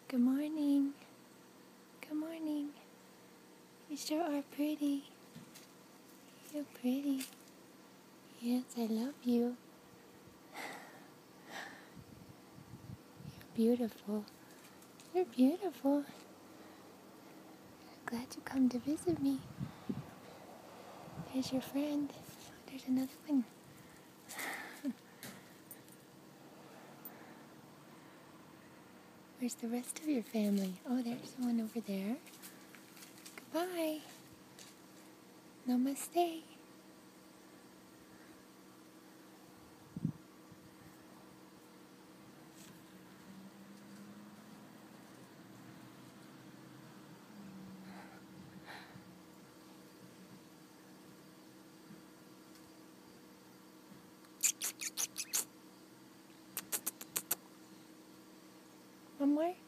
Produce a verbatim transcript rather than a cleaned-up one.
Good morning. Good morning. You sure are pretty. You're pretty. Yes, I love you. You're beautiful. You're beautiful. Glad you come to visit me. Here's your friend. There's another one. Where's the rest of your family? Oh, there's one over there. Goodbye. Namaste. One more.